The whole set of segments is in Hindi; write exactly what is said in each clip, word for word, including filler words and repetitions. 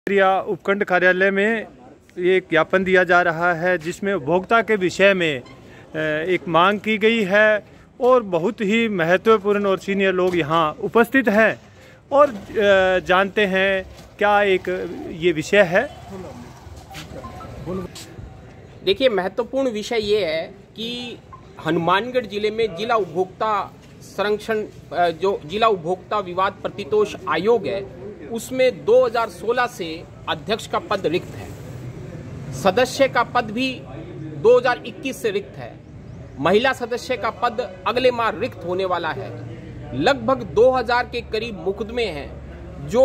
उपखंड कार्यालय में एक ज्ञापन दिया जा रहा है जिसमें उपभोक्ता के विषय में एक मांग की गई है और बहुत ही महत्वपूर्ण और सीनियर लोग यहाँ उपस्थित हैं और जानते हैं क्या एक ये विषय है। देखिए, महत्वपूर्ण विषय ये है कि हनुमानगढ़ जिले में जिला उपभोक्ता संरक्षण जो जिला उपभोक्ता विवाद प्रतितोष आयोग है उसमें दो हज़ार सोलह से अध्यक्ष का पद रिक्त है। सदस्य का पद भी दो हज़ार इक्कीस से रिक्त है। महिला सदस्य का पद अगले माह रिक्त होने वाला है। लगभग दो हज़ार के करीब मुकदमे हैं जो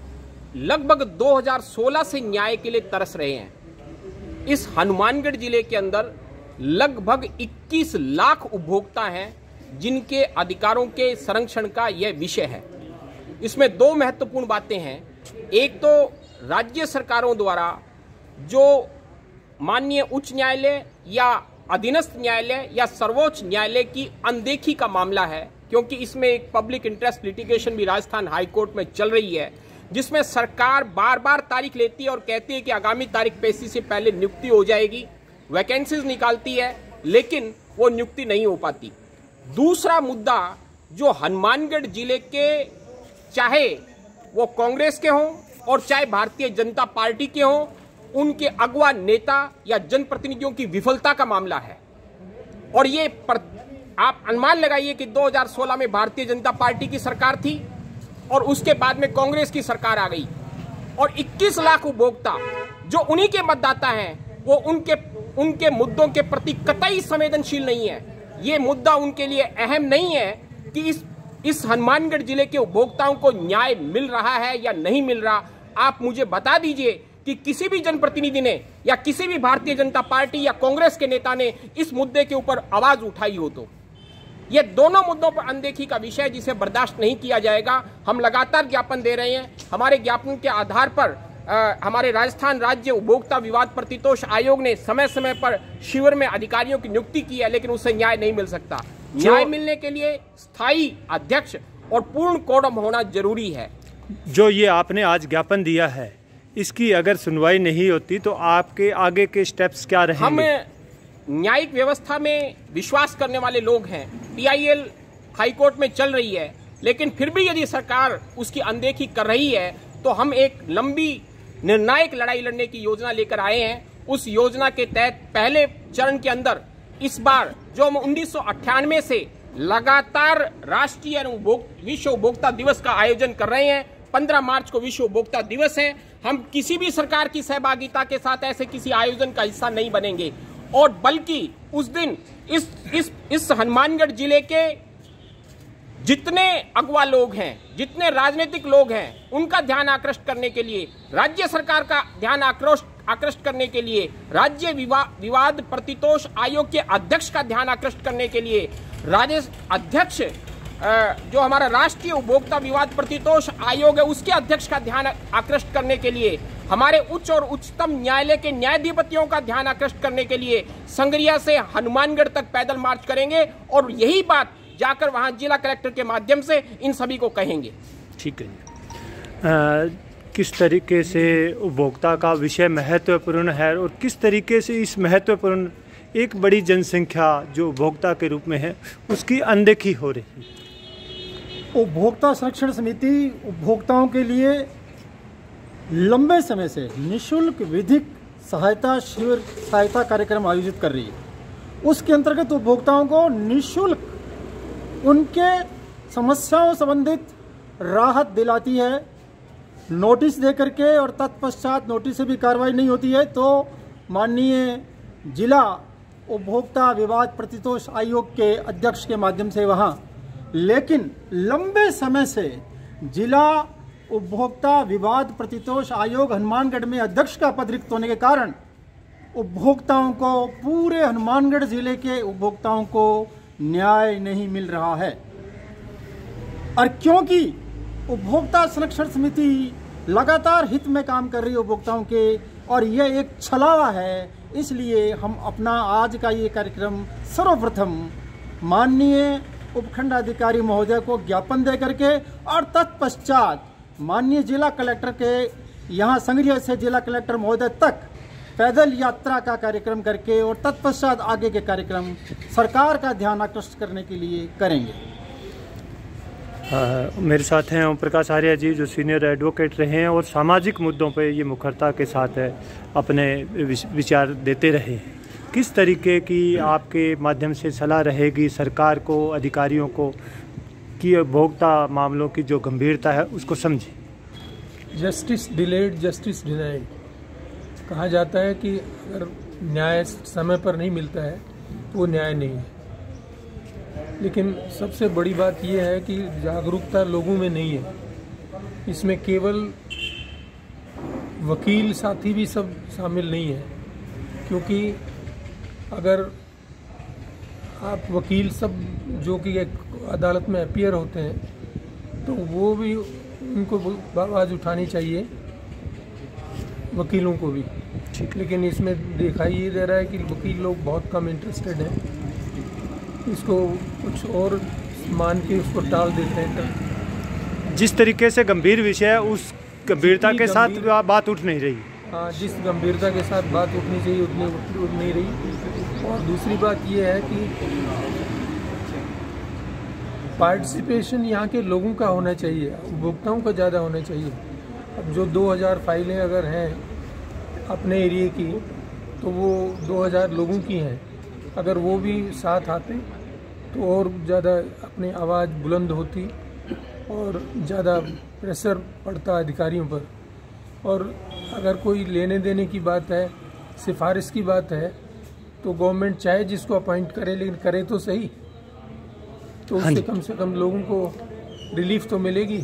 लगभग दो हज़ार सोलह से न्याय के लिए तरस रहे हैं। इस हनुमानगढ़ जिले के अंदर लगभग इक्कीस लाख उपभोक्ता हैं जिनके अधिकारों के संरक्षण का यह विषय है। इसमें दो महत्वपूर्ण बातें हैं। एक तो राज्य सरकारों द्वारा जो माननीय उच्च न्यायालय या अधीनस्थ न्यायालय या सर्वोच्च न्यायालय की अनदेखी का मामला है, क्योंकि इसमें एक पब्लिक इंटरेस्ट लिटिगेशन भी राजस्थान हाई कोर्ट में चल रही है जिसमें सरकार बार बार तारीख लेती है और कहती है कि आगामी तारीख पेशी से पहले नियुक्ति हो जाएगी, वैकेंसीज निकालती है, लेकिन वो नियुक्ति नहीं हो पाती। दूसरा मुद्दा जो हनुमानगढ़ जिले के चाहे वो कांग्रेस के हों और चाहे भारतीय जनता पार्टी के हों, उनके अगवा नेता या जनप्रतिनिधियों की विफलता का मामला है। और ये पर, आप अनुमान लगाइए कि दो हज़ार सोलह में भारतीय जनता पार्टी की सरकार थी और उसके बाद में कांग्रेस की सरकार आ गई और इक्कीस लाख उपभोक्ता जो उन्हीं के मतदाता हैं वो उनके उनके मुद्दों के प्रति कतई संवेदनशील नहीं है। ये मुद्दा उनके लिए अहम नहीं है कि इस इस हनुमानगढ़ जिले के उपभोक्ताओं को न्याय मिल रहा है या नहीं मिल रहा। आप मुझे बता दीजिए कि किसी भी जनप्रतिनिधि ने या किसी भी भारतीय जनता पार्टी या कांग्रेस के नेता ने इस मुद्दे के ऊपर आवाज उठाई हो। तो ये दोनों मुद्दों पर अनदेखी का विषय जिसे बर्दाश्त नहीं किया जाएगा। हम लगातार ज्ञापन दे रहे हैं। हमारे ज्ञापन के आधार पर आ, हमारे राजस्थान राज्य उपभोक्ता विवाद प्रतितोष आयोग ने समय समय पर शिविर में अधिकारियों की नियुक्ति की है, लेकिन उससे न्याय नहीं मिल सकता। न्याय मिलने के लिए स्थायी अध्यक्ष और पूर्ण कोरम होना जरूरी है। जो ये आपने आज ज्ञापन दिया है, इसकी अगर सुनवाई नहीं होती तो आपके आगे के स्टेप्स क्या रहेंगे? हम न्यायिक व्यवस्था में विश्वास करने वाले लोग हैं। पीआईएल हाईकोर्ट में चल रही है, लेकिन फिर भी यदि सरकार उसकी अनदेखी कर रही है तो हम एक लंबी निर्णायक लड़ाई लड़ने की योजना लेकर आए हैं। उस योजना के तहत पहले चरण के अंदर इस बार जो हम उन्नीस सौ अट्ठानवे से लगातार राष्ट्रीय विश्व उपभोक्ता दिवस का आयोजन कर रहे हैं। पंद्रह मार्च को विश्व उपभोक्ता दिवस है। हम किसी भी सरकार की सहभागिता के साथ ऐसे किसी आयोजन का हिस्सा नहीं बनेंगे और बल्कि उस दिन इस इस इस हनुमानगढ़ जिले के जितने अगवा लोग हैं, जितने राजनीतिक लोग हैं, उनका ध्यान आकृष्ट करने के लिए, राज्य सरकार का ध्यान आकृष्ट आकृष्ट करने के लिए, राज्य विवा, विवाद प्रतितोष आयोग के अध्यक्ष का ध्यान आकृष्ट करने के लिए, राज्य अध्यक्ष जो हमारा राष्ट्रीय उपभोक्ता विवाद प्रतितोष आयोग है उसके अध्यक्ष का ध्यान आकृष्ट करने के लिए, हमारे उच्च और उच्चतम न्यायालय के न्यायाधिपतियों का ध्यान आकृष्ट करने के लिए संगरिया से हनुमानगढ़ तक पैदल मार्च करेंगे और यही बात जाकर वहां जिला कलेक्टर के माध्यम से इन सभी को कहेंगे। ठीक है। आ, किस तरीके से उपभोक्ता का विषय महत्वपूर्ण है और किस तरीके से इस महत्वपूर्ण एक बड़ी जनसंख्या जो उपभोक्ता के रूप में है उसकी अनदेखी हो रही है? उपभोक्ता संरक्षण समिति उपभोक्ताओं के लिए लंबे समय से निःशुल्क विधिक सहायता शिविर सहायता कार्यक्रम आयोजित कर रही है। उसके अंतर्गत उपभोक्ताओं को निःशुल्क उनके समस्याओं संबंधित राहत दिलाती है। नोटिस दे करके और तत्पश्चात नोटिस से भी कार्रवाई नहीं होती है तो माननीय जिला उपभोक्ता विवाद प्रतितोष आयोग के अध्यक्ष के माध्यम से वहाँ, लेकिन लंबे समय से जिला उपभोक्ता विवाद प्रतितोष आयोग हनुमानगढ़ में अध्यक्ष का पद रिक्त होने के कारण उपभोक्ताओं को, पूरे हनुमानगढ़ जिले के उपभोक्ताओं को न्याय नहीं मिल रहा है। और क्योंकि उपभोक्ता संरक्षण समिति लगातार हित में काम कर रही है उपभोक्ताओं के और यह एक छलावा है, इसलिए हम अपना आज का ये कार्यक्रम सर्वप्रथम माननीय उपखंड अधिकारी महोदय को ज्ञापन दे करके और तत्पश्चात माननीय जिला कलेक्टर के यहाँ संगरिया से जिला कलेक्टर महोदय तक पैदल यात्रा का कार्यक्रम करके और तत्पश्चात आगे के कार्यक्रम सरकार का ध्यान आकृष्ट करने के लिए करेंगे। आ, मेरे साथ हैं ओम प्रकाश आर्य जी, जो सीनियर एडवोकेट रहे हैं और सामाजिक मुद्दों पे ये मुखरता के साथ है अपने विचार देते रहे हैं। किस तरीके की आपके माध्यम से सलाह रहेगी सरकार को, अधिकारियों को, कि उपभोक्ता मामलों की जो गंभीरता है उसको समझे? जस्टिस डिलेड जस्टिस डिनाइड कहा जाता है कि अगर न्याय समय पर नहीं मिलता है तो वो न्याय नहीं है। लेकिन सबसे बड़ी बात यह है कि जागरूकता लोगों में नहीं है। इसमें केवल वकील साथी भी सब शामिल नहीं है, क्योंकि अगर आप वकील सब जो कि एक अदालत में अपीयर होते हैं तो वो भी, उनको आवाज़ उठानी चाहिए, वकीलों को भी। लेकिन इसमें देखा ये दे रहा है कि वकील लोग बहुत कम इंटरेस्टेड हैं, इसको कुछ और मान के उसको टाल देते हैं। जिस तरीके से गंभीर विषय है उस गंभीरता के साथ बात उठ नहीं रही। हाँ, जिस गंभीरता के साथ बात उठनी चाहिए उतनी उठ नहीं रही। और दूसरी बात यह है कि पार्टिसिपेशन यहाँ के लोगों का होना चाहिए, उपभोक्ताओं का ज़्यादा होना चाहिए। अब जो दो हज़ार फाइलें अगर हैं अपने एरिए की, तो वो दो हज़ार लोगों की हैं। अगर वो भी साथ आते तो और ज़्यादा अपनी आवाज़ बुलंद होती और ज़्यादा प्रेशर पड़ता अधिकारियों पर। और अगर कोई लेने देने की बात है, सिफारिश की बात है, तो गवर्नमेंट चाहे जिसको अपॉइंट करे, लेकिन करे तो सही, तो उससे कम से कम लोगों को रिलीफ तो मिलेगी।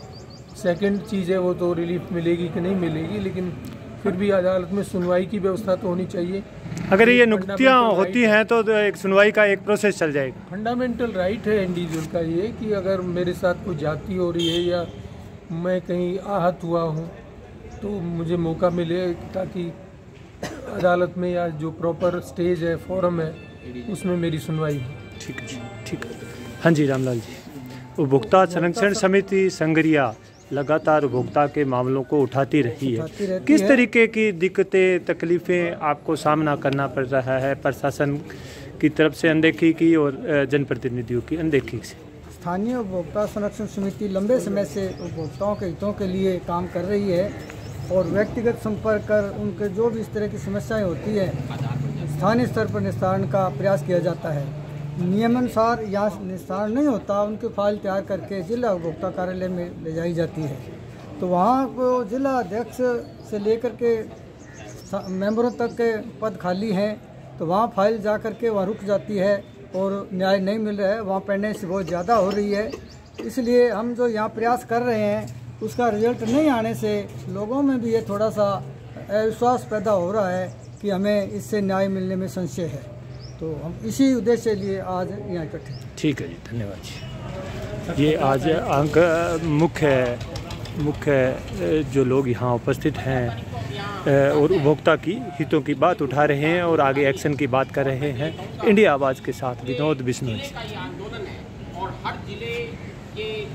सेकंड चीज़ है वो तो रिलीफ मिलेगी कि नहीं मिलेगी, लेकिन फिर भी अदालत में सुनवाई की व्यवस्था तो होनी चाहिए। अगर ये नुक्तियाँ होती हैं तो एक सुनवाई का एक प्रोसेस चल जाएगा। फंडामेंटल राइट है इंडिविजुअल का ये कि अगर मेरे साथ कोई जाति हो रही है या मैं कहीं आहत हुआ हूँ तो मुझे मौका मिले, ताकि अदालत में या जो प्रॉपर स्टेज है, फोरम है, उसमें मेरी सुनवाई हो। ठीक है जी, ठीक है। हाँ जी रामलाल जी, उपभोक्ता संरक्षण समिति संगरिया लगातार उपभोक्ता के मामलों को उठाती रही है। किस तरीके की दिक्कतें, तकलीफ़ें आपको सामना करना पड़ रहा है प्रशासन की तरफ से अनदेखी की और जनप्रतिनिधियों की अनदेखी से? स्थानीय उपभोक्ता संरक्षण समिति लंबे समय से उपभोक्ताओं के हितों के लिए काम कर रही है और व्यक्तिगत संपर्क कर उनके जो भी इस तरह की समस्याएं होती है स्थानीय स्तर पर निस्तारण का प्रयास किया जाता है। नियमानुसार यहाँ निस्तारण नहीं होता, उनकी फाइल तैयार करके जिला उपभोक्ता कार्यालय में ले जाई जाती है। तो वहाँ को जिला अध्यक्ष से लेकर के मेंबरों तक के पद खाली हैं, तो वहाँ फाइल जा कर के वहाँ रुक जाती है और न्याय नहीं मिल रहा है, वहाँ पेंडेंसी बहुत ज़्यादा हो रही है। इसलिए हम जो यहाँ प्रयास कर रहे हैं उसका रिजल्ट नहीं आने से लोगों में भी ये थोड़ा सा अविश्वास पैदा हो रहा है कि हमें इससे न्याय मिलने में संशय है। तो हम इसी उद्देश्य के लिए आज यहाँ इकट्ठे। ठीक है जी, धन्यवाद जी। ये आज अंक मुख्य मुख्य जो लोग यहाँ उपस्थित हैं और उपभोक्ता की हितों की बात उठा रहे हैं और आगे एक्शन की बात कर रहे हैं। इंडिया आवाज़ के साथ विनोद बिश्नोई। और हर जिले के